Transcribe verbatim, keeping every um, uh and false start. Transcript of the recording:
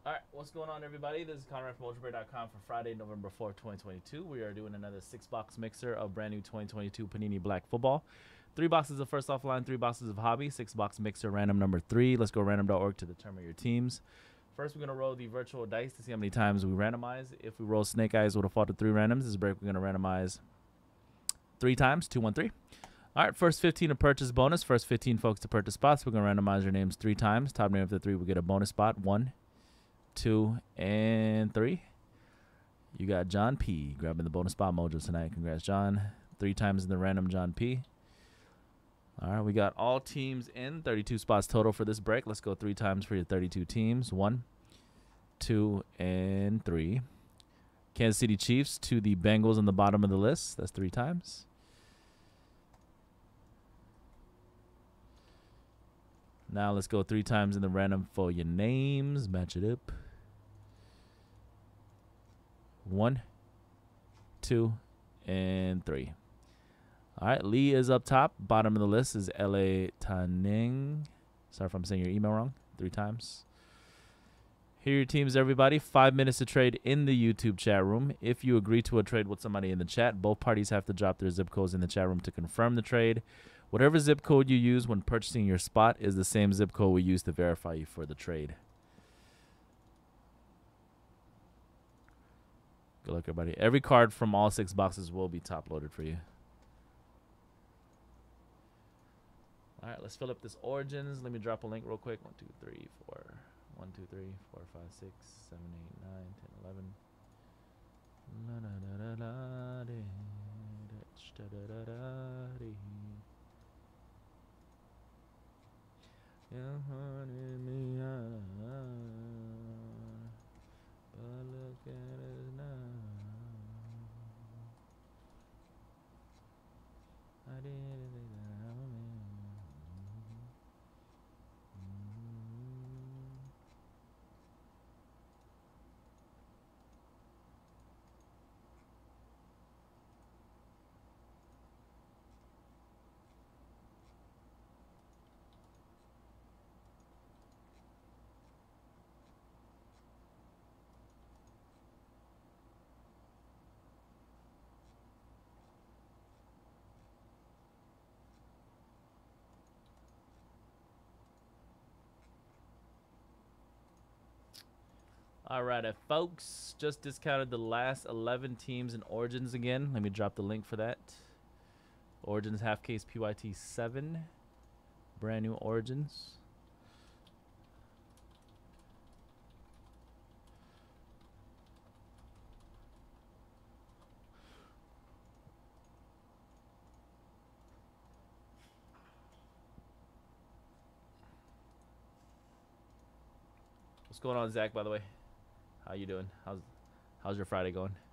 All right, what's going on, everybody? This is Conrad from ultra break dot com for Friday, November fourth, twenty twenty-two. We are doing another six-box mixer of brand new twenty twenty-two Panini Black Football. Three boxes of first offline, three boxes of hobby, six-box mixer, random number three. Let's go random dot org to determine your teams. First, we're going to roll the virtual dice to see how many times we randomize. If we roll snake eyes with a fault of three randoms, this break we're going to randomize three times, two, one, three. All right, first fifteen to purchase bonus. First fifteen folks to purchase spots. We're going to randomize your names three times. Top name of the three will get a bonus spot. One, two, and three. You got John P. grabbing the bonus spot mojo tonight. Congrats, John. Three times in the random, John P. All right, we got all teams in. thirty-two spots total for this break. Let's go three times for your thirty-two teams. One, two, and three. Kansas City Chiefs to the Bengals on the bottom of the list. That's three times. Now let's go three times in the random for your names. Match it up. One, two, and three. All right, Lee is up top. Bottom of the list is L A Taning. Sorry if I'm saying your email wrong. Three times. Here are your teams, everybody. Five minutes to trade in the YouTube chat room. If you agree to a trade with somebody in the chat, both parties have to drop their zip codes in the chat room to confirm the trade. Whatever zip code you use when purchasing your spot is the same zip code we use to verify you for the trade. Good luck, everybody. Every card from all six boxes will be top loaded for you. All right, let's fill up this Origins. Let me drop a link real quick. One, two, three, four. One, two, three, four, five, six, seven, eight, nine, ten, eleven. La, da, da, da, da, da, da, da, da, da. You haunted me, ah, but look at us now. I didn't think that I would. All right, uh, folks, just discounted the last eleven teams in Origins again. Let me drop the link for that. Origins half case P Y T seven. Brand new Origins. What's going on, Zach, by the way? How you doing? How's how's your Friday going?